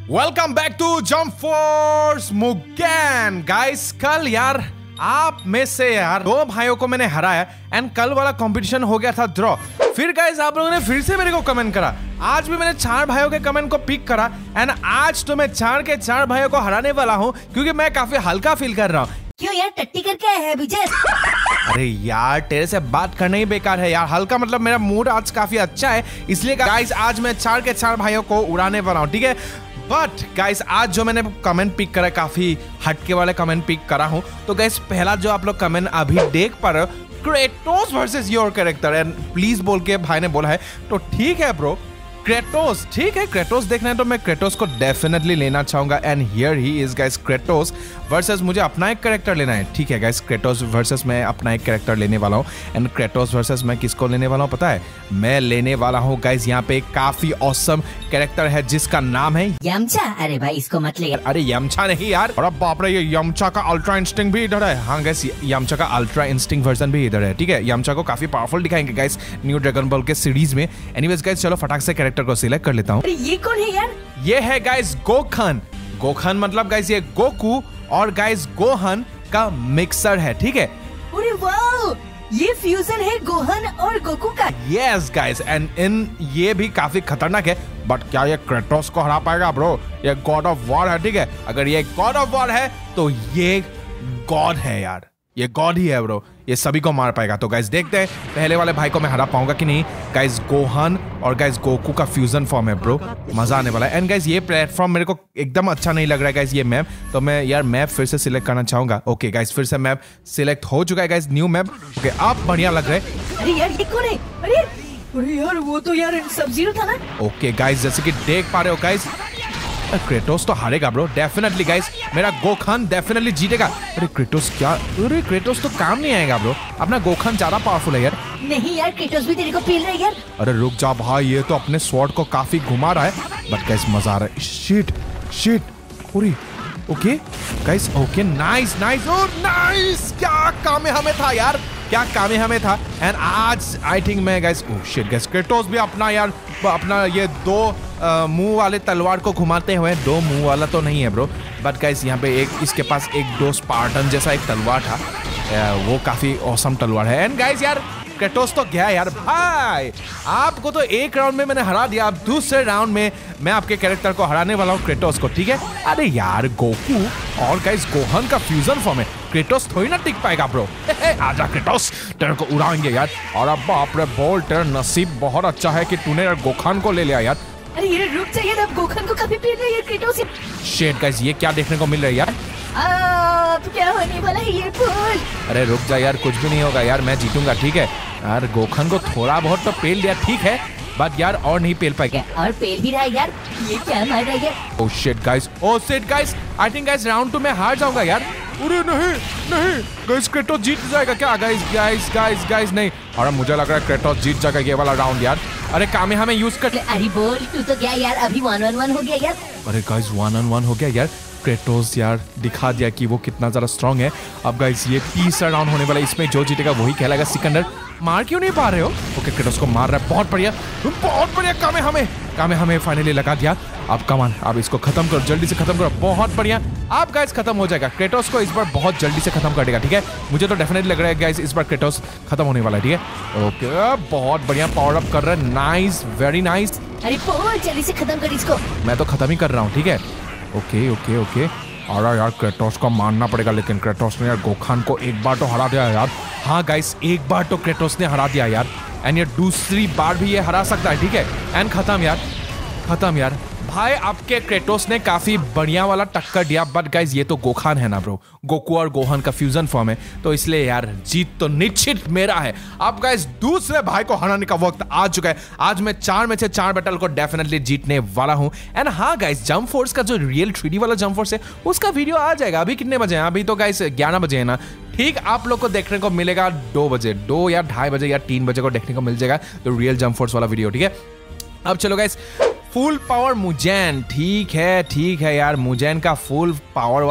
Welcome back to Jump Force Mugen. Guys कल यार आप में से यार दो भाइयों को मैंने हराया एंड कल वाला कंपटीशन हो गया था ड्रॉ। फिर गाइस आप लोगों ने फिर से मेरे को कमेंट करा। आज भी मैंने 4 भाइयों के कमेंट को पिक करा एंड आज तो मैं 4 के 4 भाइयों को हराने वाला हूँ क्योंकि मैं काफी हल्का फील कर रहा हूँ। क्यों यार टट्टी करके आया है विजय? अरे यार तेरे से बात करना ही बेकार है यार। हल्का मतलब मेरा मूड आज काफी अच्छा है इसलिए गाइस आज मैं 4 के 4 भाइयों को उड़ाने वाला हूँ, ठीक है। बट गाइस आज जो मैंने कमेंट पिक करा काफी हटके वाले कमेंट पिक करा हूँ। तो गाइस पहला जो आप लोग कमेंट अभी देख पा रहे हो, Kratos versus your character and please बोल के भाई ने बोला है। तो ठीक है ब्रो, क्रेटोस ठीक है। क्रेटोस देखना है तो मैं क्रेटोस को डेफिनेटली लेना चाहूंगा and here he is guys Kratos versus मुझे अपना एक कैरेक्टर लेना है, ठीक है गाइस। क्रेटोस वर्सेस मैं अपना एक कैरेक्टर लेने वाला हूँ एंड क्रेटोस वर्सेस मैं किसको लेने वाला हूँ पता है? मैं लेने वाला हूँ गाइस यहाँ पे एक काफी ऑसम कैरेक्टर है जिसका नाम है यमचा। अरे भाई इसको मत ले। अरे यमचा नहीं यार, अरे बाप रे, ये यमचा का अल्ट्रा इंस्टिंक्ट भी इधर है। हाँ गाइस यमचा का अल्ट्रा इंस्टिंक्ट वर्जन भी इधर है, ठीक है। यमचा को काफी पावरफुल दिखाएंगे गाइस न्यू ड्रैगन बॉल के सीरीज में। एनीवेज गाइस चलो फटाक से कैरेक्टर को सिलेक्ट कर लेता हूँ। अरे ये कौन है यार? ये है गाइस गोखन। गोखन मतलब गाइस ये गोकू और गाइस गोहन का मिक्सर है, ठीक है। अरे वाओ, ये फ्यूजन है गोहन और गोकू का। यस गाइस एंड इन ये भी काफी खतरनाक है। बट क्या ये क्रेटोस को हरा पाएगा ब्रो? ये गॉड ऑफ वॉर है, ठीक है। अगर ये गॉड ऑफ वॉर है तो ये गॉड है यार, ये गॉड ही है ब्रो, ये सभी को मार पाएगा। तो गाइस देखते हैं पहले वाले भाई को मैं हरा पाऊंगा कि नहीं। गाइस गोहन और गाइस गोकू का फ्यूजन फॉर्म है ब्रो, मजा आने वाला है। एंड गाइस ये प्लेटफॉर्म मेरे को एकदम अच्छा नहीं लग रहा है गाइस, ये मैप। तो मैं यार मैप फिर से सिलेक्ट करना चाहूंगा। ओके गाइस फिर से मैप सिलेक्ट हो चुका है गाइस, न्यू मैप। ओके आप बढ़िया लग रहे हैं। अरे यार ये कौन है? अरे यार वो तो यार सब-ज़ीरो था ना। ओके गाइस जैसे कि देख पा रहे हो गाइस क्रेटोस तो हारेगा ब्रो डेफिनेटली गाइस। मेरा गोखन डेफिनेटली जीतेगा। अरे क्रेटोस क्या? अरे क्रेटोस तो काम नहीं आएगा ब्रो, अपना गोखन ज्यादा पावरफुल है यार। नहीं यार क्रेटोस भी तेरे को पील रहा है यार। अरे रुक जा भाई, ये तो अपने स्वॉर्ड को काफी घुमा रहा है। बट गाइस मजा आ रहा है। शिट शिट ओरी okay guys okay nice nice और नाइस। क्या कामे हमें था यार, क्या कामे हमें था। एंड आज आई थिंक मैं guys oh shit guys Kratos भी अपना यार अपना ये 2 मुंह वाले तलवार को घुमाते हुए, 2 मुंह वाला तो नहीं है ब्रो बट गाइस यहाँ पे एक इसके पास एक 2 स्पार्टन जैसा एक तलवार था, वो काफी औसम तलवार है। एंड गाइस यार क्रेटोस तो गया यार भाई, आपको तो एक राउंड में मैंने हरा दिया। अब दूसरे राउंड में मैं आपके कैरेक्टर को हराने वाला हूँ क्रेटोस को, ठीक है। अरे यार गोकू और गाइस गोहन का फ्यूजन फॉर्म है, क्रेटोस थोड़ी ना टिक पाएगा ब्रो। आजा क्रेटोस तेरे को उड़ाएंगे यार। और अब बाप रे बोल, तेरा नसीब बहुत अच्छा है कि तूने यार गोखन को ले लिया यार। अरे ये रुक जाइए, अब गोखन को कभी पील रही है क्रेटोस। शिट गाइस ये क्या देखने को मिल रहा है यार? अब क्या होने वाला है ये फूल? अरे रुक जा यार, कुछ भी नहीं होगा यार, मैं जीतूंगा, ठीक है। यार गोखन को थोड़ा बहुत तो पेल दिया ठीक है बट यार और नहीं पेल पाएगा। और पेल भी रहा है यार, ये क्या मार रहा है? Oh shit guys, oh shit guys, I think guys round 2 में हार जाऊंगा यार। अरे नहीं नहीं गाइस क्रेटोस जीत जाएगा क्या? गाइस गाइस गाइस गाइस नहीं, अरे मुझे लग रहा है क्रेटोस जीत जाएगा ये वाला राउंड यार। अरे कामे हमें यूज कर। अरे बोल तू तो क्या यार, अभी 1-on-1 हो गया यार। अरे गाइस 1-on-1 हो गया यार। क्रेटोस यार दिखा दिया कि वो कितना ज्यादा स्ट्रांग है। अब गाइस ये 30 राउंड होने वाला है, इसमें जो जीतेगा वही कहलाएगा सिकंदर। मार क्यों नहीं पा रहे हो? ओके क्रेटोस को मार रहा है, बहुत बढ़िया बहुत बढ़िया। कामे हमें फाइनली लगा दिया। अब कमान, अब इसको खत्म करो, जल्दी से खत्म करो, बहुत बढ़िया। अब गाइस खत्म हो जाएगा, क्रेटोस को इस बार बहुत जल्दी से खत्म कर देगा, ठीक है। मुझे तो डेफिनेटली लग रहा है गाइस इस बार क्रेटोस खत्म होने वाला है, ठीक है। ओके बहुत बढ़िया पावर अप कर रहा है, नाइस वेरी नाइस। अरे बहुत जल्दी से खत्म कर इसको। मैं तो खत्म ही कर रहा हूँ, ठीक है। ओके ओके ओके अरे यार क्रेटोस को मारना पड़ेगा, लेकिन क्रेटोस ने यार गोखन को एक बार तो हरा दिया यार। हाँ गाइस एक बार तो क्रेटोस ने हरा दिया यार एंड ये दूसरी बार भी ये हरा सकता है, ठीक है। एंड खत्म यार भाई, आपके क्रेटोस ने काफी बढ़िया वाला टक्कर दिया। बट गाइस ये तो गोखन है ना ब्रो, गोकू और गोहन का फ्यूजन फॉर्म है, तो इसलिए यार जीत तो निश्चित मेरा है। अब गाइस दूसरे भाई को हराने का वक्त आ चुका है। आज मैं 4 में से 4 बैटल को डेफिनेटली जीतने वाला हूं। एंड हाँ गाइस जंप फोर्स का जो रियल 3D वाला जंप फोर्स है उसका वीडियो आ जाएगा। अभी कितने बजे हैं? अभी तो गाइस 11 बजे है ना, ठीक। आप लोग को देखने को मिलेगा 2 बजे, 2 या 2:30 बजे या 3 बजे को देखने को मिल जाएगा तो रियल जंप फोर्स वाला वीडियो, ठीक है। अब चलो गाइस फुल पावर मुजैन, ठीक है यार, मुजैन का फुल पावर वाला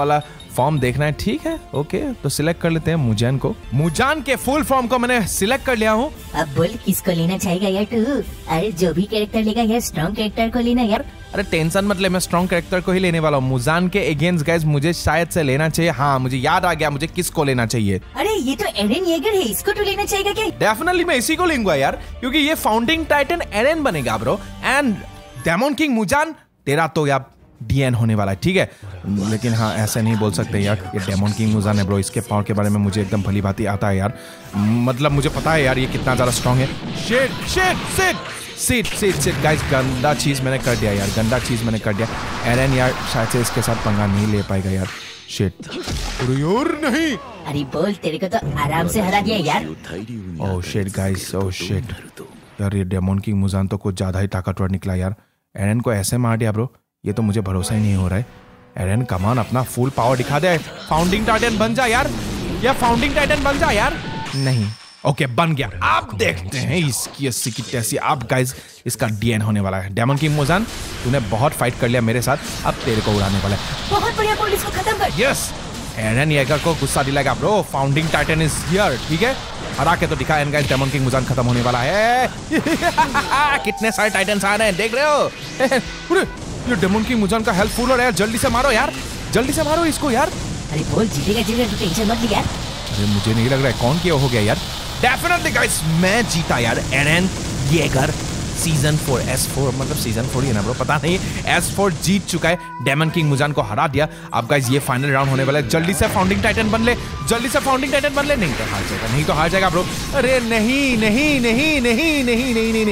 फॉर्म देखना है, ठीक है ओके। तो सिलेक्ट कर लेते हैं मुजान को। मुजान के फुल फॉर्म को मैंने सिलेक्ट कर लिया हूँ। अब बोल किसको लेना चाहेगा यार तू? अरे जो भी कैरेक्टर लेगा यार स्ट्रॉन्ग कैरेक्टर को लेना यार। अरे टेंशन मत ले, मैं स्ट्रॉन्ग कैरेक्टर को ही लेने वाला हूँ। मुजान के अगेंस्ट गाइस मुझे शायद से लेना चाहिए। हाँ मुझे याद आ गया मुझे किसको लेना चाहिए। अरे ये तो एरेन येगर है, इसको तो लेना चाहिए क्या? डेफिनेटली मैं इसी को लूंगा यार, क्योंकि ये फाउंडिंग टाइटन एरेन बनेगा bro. And demon king Muzan तेरा तो यार डीएन होने वाला है, ठीक है। लेकिन हाँ ऐसे नहीं बोल सकते यार, ये डेमन किंग मुजान है ब्रो। इसके पावर के बारे में मुझे एकदम भली भांति आता है यार। मतलब मुझे पता है यार ये कितना ज्यादा स्ट्रॉन्ग है। Shit shit shit sit sit sit guys, गंदा चीज मैंने कर दिया यार, गंदा चीज मैंने कर दिया। एरेन यार शायद से इसके साथ पंगा नहीं ले पाएगा यार। शिट यार नहीं। अरे बोल तेरे को तो आराम से हरा दिया यार। Oh shit guys, oh shit यार, ये डेमन किंग मुजान तो कुछ ज्यादा ही ताकतवर निकला यार। एरेन को ऐसे मार दिया ब्रो, ये तो मुझे भरोसा ही नहीं हो रहा है। एरेन कमान अपना फुल पावर दिखा दे। फाउंडिंग टाइटन बन जा यार, या फाउंडिंग टाइटन बन जा यार। नहीं ओके बन गया। आप देखते हैं इसकी 80 की तैसी। आप गाइस इसका डीएन होने वाला है। डेमन किंग मुजान तूने बहुत फाइट कर लिया मेरे साथ, अब तेरे को उड़ाने वाला है। बहुत बढ़िया बोल, इसको खत्म कर। यस एरेन येगर को गुस्सा दिलाएगा bro. Founding titan is here, ठीक है। हरा के तो दिखा। And guys demon king Muzan खत्म होने वाला है। कितने सारे टाइटन्स आ रहे हैं देख रहे हो। ये डेमन किंग मुजान का हेल्थ फुल हो रहा है। जल्दी से मारो यार, जल्दी से मारो इसको यार। अरे बोल जीतेगा जीतेगा, तू टेंशन मत ले यार। अरे मुझे नहीं लग रहा है कौन किया हो गया यार। डेफिनेटली गाइस मैं जीता यार। एरेन येगर सीजन 4 S4 मतलब सीजन 4 ही है ना ब्रो, पता नहीं। S4 जीत चुका है, डेमन किंग मुजान को हरा दिया। अब गाइस ये फाइनल राउंड होने वाला है। जल्दी से फाउंडिंग टाइटन बन ले, जल्दी से फाउंडिंग टाइटन बन ले। नहीं तो हार जाएगा, नहीं तो हार जाएगा ब्रो। अरे नहीं नहीं नहीं नहीं नहीं नहीं नहीं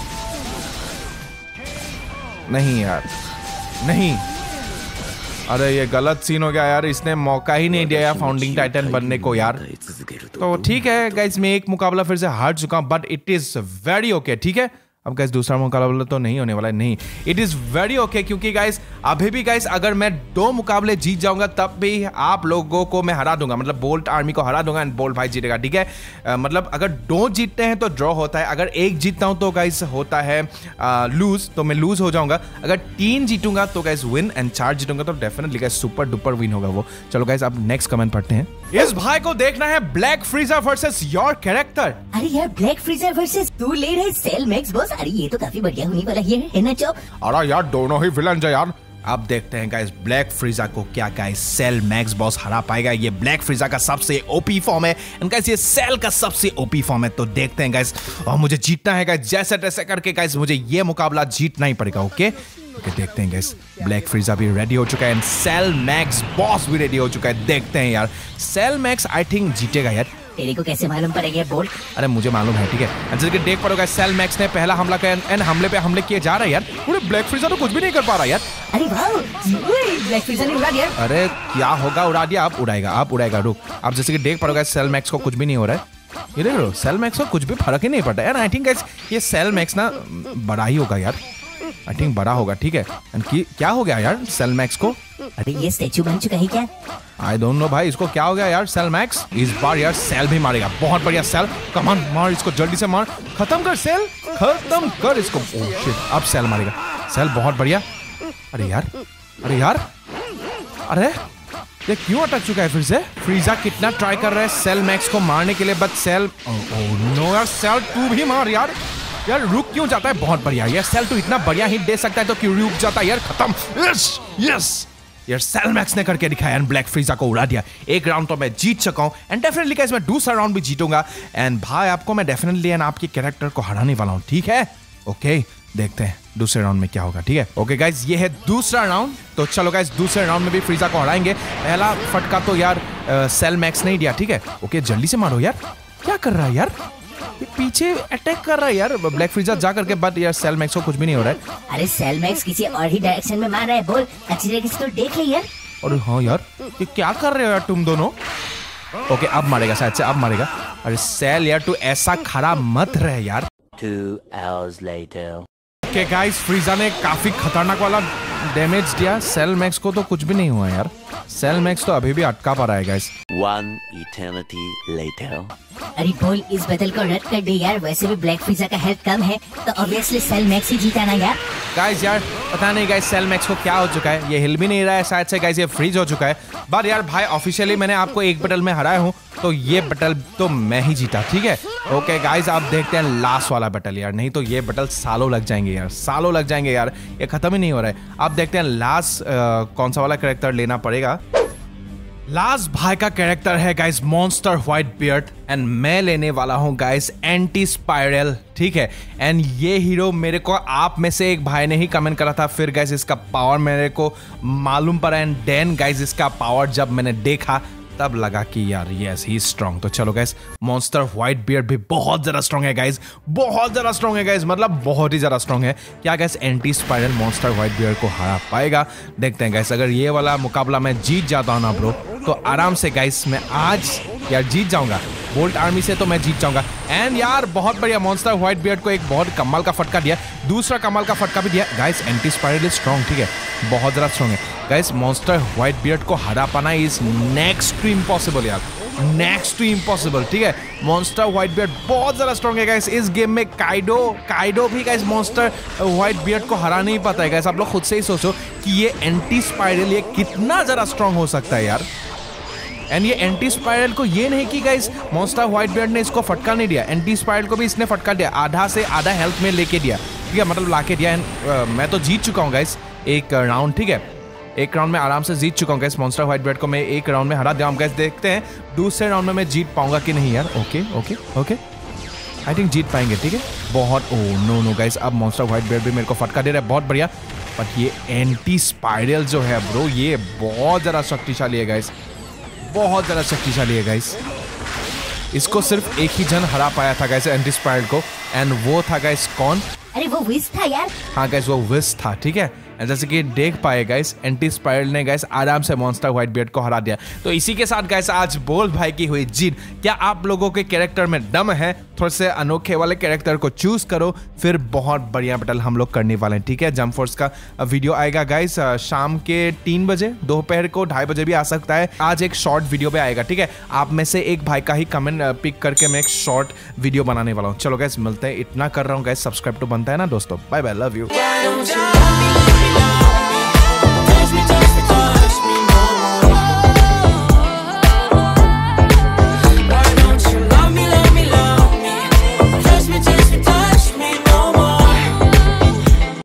नहीं यार नहीं। अरे ये गलत सीन हो गया यार, इसने मौका ही नहीं दिया फाउंडिंग टाइटन बनने को यार। तो ठीक है गाइस मैं एक मुकाबला फिर से हार चुका हूं, but it is very okay, ठीक है। अब गाइस दूसरा मुकाबला तो नहीं होने वाला है, नहीं इट इज वेरी ओके, क्योंकि गाइस अभी भी गाइस अगर मैं 2 मुकाबले जीत जाऊंगा तब भी आप लोगों को मैं हरा दूंगा। मतलब बोल्ट आर्मी को हरा दूंगा एंड बोल्ट भाई जीतेगा, ठीक है। मतलब अगर 2 जीतते हैं तो ड्रॉ होता है, अगर 1 जीतता हूं तो गाइस होता है लूज, तो मैं लूज हो जाऊंगा। अगर 3 जीतूंगा तो गाइस विन एंड 4 जीतूंगा तो definitely guys super duper win होगा वो। चलो गाइस अब नेक्स्ट कमेंट पढ़ते हैं। इस भाई को देखना है black Frieza versus your character. अरे यार ब्लैक फ्रीजर वर्सेस तू ले रहे सेल मैक्स बॉस। अरे ये तो काफी बढ़िया होने वाला है ना चॉप? अरे यार दोनों ही विलन है यार। अब देखते हैं गाइस ब्लैक फ्रीजा को क्या गाइस सेल मैक्स बॉस हरा पाएगा। ये ब्लैक फ्रीजा का सबसे ओपी फॉर्म है एंड गाइस ये सेल का सबसे ओपी फॉर्म है। तो देखते हैं गाइस, और मुझे जीतना है गाइस जैसे तैसे करके गाइस, मुझे ये मुकाबला जीतना ही पड़ेगा। ओके देखते हैं गाइस, ब्लैक फ्रीजा भी रेडी हो चुका है एंड सेल मैक्स बॉस भी रेडी हो चुका है। देखते हैं यार, सेल मैक्स आई थिंक जीतेगा यार। तेरे को कैसे मालूम पड़ेगा बोल? अरे मुझे मालूम है, ठीक है। जैसे कि देख पड़ोगा सेल मैक्स ने पहला हमला किया एंड हमले पे हमले किए जा रहा है यार। पूरे ब्लैक फ्रीजा तो कुछ भी नहीं कर पा रहा यार। अरे वाह ब्लैक फ्रीजा ने उड़ा दिया। अरे क्या होगा, उड़ा दिया। आप उड़ाएगा रुक। आप जैसे कि देख पड़ोगा सेल मैक्स को कुछ भी नहीं हो रहा है। ये देख लो सेल मैक्स को कुछ भी फर्क ही नहीं पड़ता यार। आई थिंक गाइस ये सेल मैक्स ना बड़ा ही होगा यार, आई थिंक बड़ा होगा, ठीक है। क्या हो गया यार सेल मैक्स को? अरे ये स्टैचू बन चुका है क्या? आई डोंट नो भाई, इसको क्या हो गया यार सेल मैक्स। इस बार यार सेल भी मारेगा। बहुत बढ़िया सेल, कम ऑन मार इसको, जल्दी से मार, खत्म कर सेल, खत्म कर इसको। ओह शिट, अब सेल मारेगा। सेल बहुत बढ़िया। अरे यार अरे ये क्यों अटक चुका है फिर से? फ्रीजा कितना ट्राई कर रहा है सेल मैक्स को मारने के लिए, बट सेल नो यार, सेल तू भी मार यार। यार रुक क्यों जाता है? बहुत बढ़िया यार, सेल तो इतना बढ़िया हिट दे सकता है तो क्यों रुक जाता है यार? खत्म। यस यार सेल मैक्स ने करके दिखाया एंड ब्लैक फ्रीजा को उड़ा दिया। एक राउंड तो मैं जीत चुका हूं एंड डेफिनेटली गाइस मैं दूसरा राउंड भी जीतूंगा एंड भाई आपको मैं डेफिनेटली एंड आपके कैरेक्टर को हराने वाला हूं, ठीक है। ओके देखते हैं दूसरे राउंड में क्या होगा, ठीक है। ओके गाइस ये है दूसरा राउंड। तो चलो गाइस दूसरे राउंड में भी फ्रीजा को हराएंगे। पहला फटका तो यार सेल मैक्स ने ही दिया, ठीक है। ओके जल्दी से मारो यार, क्या कर रहा है यार? ये पीछे अटैक कर रहा है यार ब्लैक फ्रीजा जा करके, बट यार सेल मैक्स को कुछ भी नहीं हो रहा है। अरे सेल मैक्स किसी और ही डायरेक्शन में मार रहा है, बोल अच्छी तरीके से तो देख ले यार। अरे हाँ यार ये क्या कर रहे हो यार तुम दोनों? ओके अब मारेगा शायद से, अब मारेगा। अरे सेल यार तू ऐसा खड़ा मत रहे यार। 2 hours later. Okay guys Frieza ने काफी खतरनाक वाला डैमेज दिया। सेल मैक्स को तो कुछ भी नहीं हुआ यार। सेल मैक्स तो अभी भी अटका पा रहा है गाइस। 1 eternity later. अरे बोल, इस बैटल को रद्द कर दे यार, वैसे भी ब्लैक पिज़्ज़ा का हेल्थ कम है तो ऑब्वियसली सेल मैक्स ही जीता ना यार। गाइस यार पता नहीं गाइस सेल मैक्स को क्या हो चुका है, ये हिल भी नहीं रहा है शायद से गाइस, ये फ्रीज हो चुका है। बट यार भाई ऑफिशियली मैंने आपको एक बैटल में हराया हूँ, तो ये बैटल तो मैं ही जीता, ठीक है। ओके गाइस आप देखते हैं लास्ट वाला बैटल यार, नहीं तो ये बैटल सालों लग जाएंगे यार, सालों लग जाएंगे यार, ये खत्म ही नहीं हो रहा है। आप देखते हैं लास्ट कौन सा वाला कैरेक्टर लेना पड़ेगा। लास्ट भाई का कैरेक्टर है guys monster white beard and मैं लेने वाला हूं गाइस एंटी स्पाइरल, ठीक है। एंड ये हीरो मेरे को आप में से एक भाई ने ही कमेंट करा था, फिर गाइस इसका पावर मेरे को मालूम पड़ा एंड देन गाइस इसका पावर जब मैंने देखा तब लगा कि यार यस ही स्ट्रांग। तो चलो गाइस मॉन्स्टर व्हाइट बियर्ड भी बहुत ज्यादा स्ट्रांग है गाइस, बहुत ज्यादा स्ट्रांग है गाइस, मतलब बहुत ही ज्यादा स्ट्रांग है। क्या guys anti spiral monster white beard को हरा पाएगा? देखते हैं गाइस। अगर ये वाला मुकाबला मैं जीत जाता हूं ना ब्रो, तो आराम से गाइस मैं आज यार जीत जाऊंगा, बोल्ट आर्मी से तो मैं जीत जाऊंगा। एंड यार बहुत बढ़िया, मॉन्स्टर व्हाइट बियर्ड को एक बहुत कमाल का फटका दिया, दूसरा कमाल का फटका भी दिया guys. Anti spiral is strong, ठीक है, बहुत ज्यादा स्ट्रांग है गाइस। मॉन्स्टर व्हाइट बियर्ड को हरा पाना इज नेक्स्ट टू इम्पॉसिबल यार, नेक्स्ट टू इम्पॉसिबल, ठीक है। मॉन्स्टर व्हाइट बियर्ड बहुत ज्यादा स्ट्रांग है गाइस। इस गेम में काइडो भी गाइस मॉन्स्टर व्हाइट बियर्ड को हरा नहीं पाता है गाइस। आप लोग खुद से ही सोचो कि ये एंटी स्पाइरल ये कितना ज्यादा स्ट्रांग हो सकता है यार। एंड ये एंटी स्पाइरल को ये नहीं कि गाइस मॉन्स्टर व्हाइट बियर्ड ने इसको फटका नहीं दिया, एंटी स्पाइरल को भी इसने फटका दिया, आधा से आधा हेल्थ में लेके दिया, ठीक है, मतलब लाके दिया। एंड मैं तो जीत चुका हूँ गाइस एक राउंड, ठीक है, एक राउंड में आराम से जीत चुका हूँ गाइस। मॉन्स्टर व्हाइट बियर्ड को मैं एक राउंड में हरा दिया हूँ गाइस। देखते हैं दूसरे राउंड में मैं जीत पाऊंगा कि नहीं यार। Okay okay okay I think जीत पाएंगे, ठीक है। बहुत नो गाइस, अब मॉन्स्टर व्हाइट बियर्ड भी मेरे को फटका दे रहा है, बहुत बढ़िया। बट ये एंटी स्पाइरल जो है ब्रो, ये बहुत ज़्यादा शक्तिशाली है गाइस, बहुत ज़्यादा शक्तिशाली है गाइस। इसको सिर्फ एक ही जन हरा पाया था गाइस एंटी स्पाइरल को, एंड वो था गाइस कौन? अरे वो विस था यार। हाँ गाइस वो विस था, ठीक है। जैसे कि देख पाए गाइस एंटी स्पाइरल ने गाइस आराम से मॉन्स्टर व्हाइट बियर्ड को हरा दिया। तो इसी के साथ गाइस आज बोल्ट भाई की हुई जीत। क्या आप लोगों के कैरेक्टर में दम है? थोड़े से अनोखे वाले कैरेक्टर को चूज करो, फिर बहुत बढ़िया बैटल हम लोग करने वाले हैं, ठीक है। जंप फोर्स का वीडियो आएगा गाइस शाम के 3 बजे, दोपहर को 2:30 बजे भी आ सकता है। आज एक शॉर्ट वीडियो पे आएगा, ठीक है। आप में से एक भाई का ही कमेंट पिक करके मैं एक शॉर्ट वीडियो बनाने वाला हूँ। चलो गाइस मिलते हैं, इतना कर रहा हूँ गाइस, सब्सक्राइब तो बनता है ना दोस्तों। Bye bye, love you.